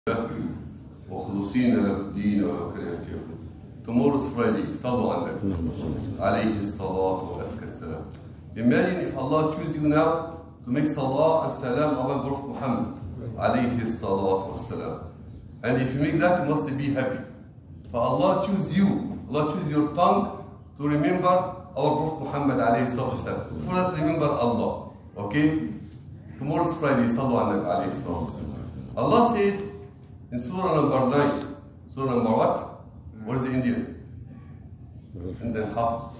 وخلصين له الدين ولو كره الكافرون. Tomorrow is Friday. صلوا على النبي عليه الصلاة والسلام. Imagine if Allah choose you now to make salah and salam upon Prophet Muhammad عليه الصلاة والسلام. And if you make that, you must be happy. For Allah choose you. Allah choose your tongue to remember our Prophet Muhammad عليه الصلاة والسلام. For us, remember Allah. Okay? Tomorrow is Friday. صلوا على النبي عليه الصلاة والسلام. Allah said in Surah number 9. Surah number what? What is the Indian? Indian half.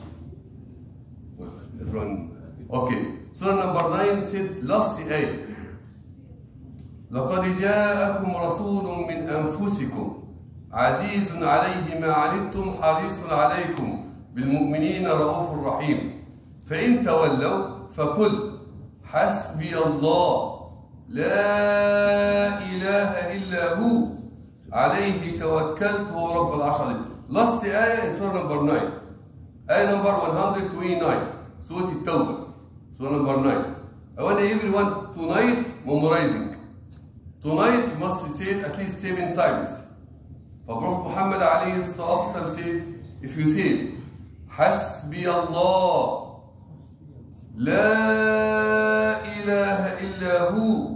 Okay. Surah number 9 said, last ayah. لقد جاءكم رسول من أنفسكم عزيز عليه ما عنتم حريص عليكم بالمؤمنين رؤوف رحيم فإن تولوا فقل حسبي الله لا إله إلا هو عليه توكلت وهو رب العرش العظيم. Last ayah is Surah number 9. Ayah number 129. Surah At-Tawbah. Surah number 9. I want everyone tonight memorizing. Tonight you must say it at least 7 times. For Prophet Muhammad عليه الصلاة والسلام said, if you say it, حسبي الله لا إله إلا هو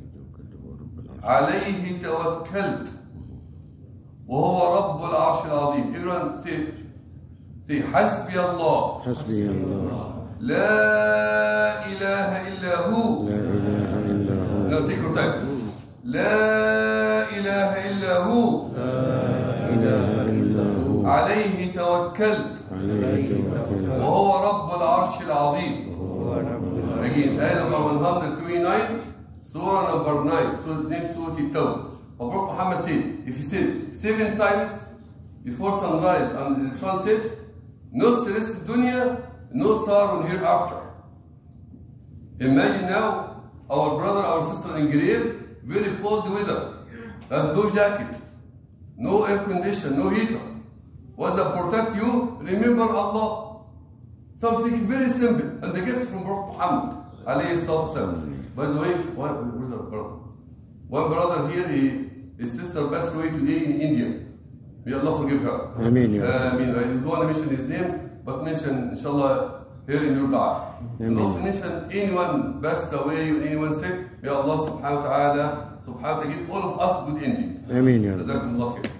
عليه توكلت وهو رب العرش العظيم. Everyone say حسبي الله حسبي الله لا إله إلا هو. لا إله إلا هو. Now take your time. لا إله إلا هو. لا إله إلا هو. عليه توكلت عليه توكلت وهو رب العرش العظيم. Again, ayah number 129, surah number 9, surah named Surah At-Tawbah. Prophet Muhammad said, if you said 7 times before sunrise and the sunset, no stress dunya, no sorrow hereafter. Imagine now our brother, our sister in grave, very cold weather, has no jacket, no air condition, no heater. What does that protect you? Remember Allah. Something very simple, and the gift from Prophet Muhammad alayhi salatu. By the way, where's our brother? One brother here, his sister passed away today in India. May Allah forgive her. Ameen. I don't want to mention his name, but mention, inshallah, here in your dua. And also mention anyone passed away or anyone sick. May Allah subhanahu wa ta'ala give all of us good ending. Ameen. جزاكم الله خير.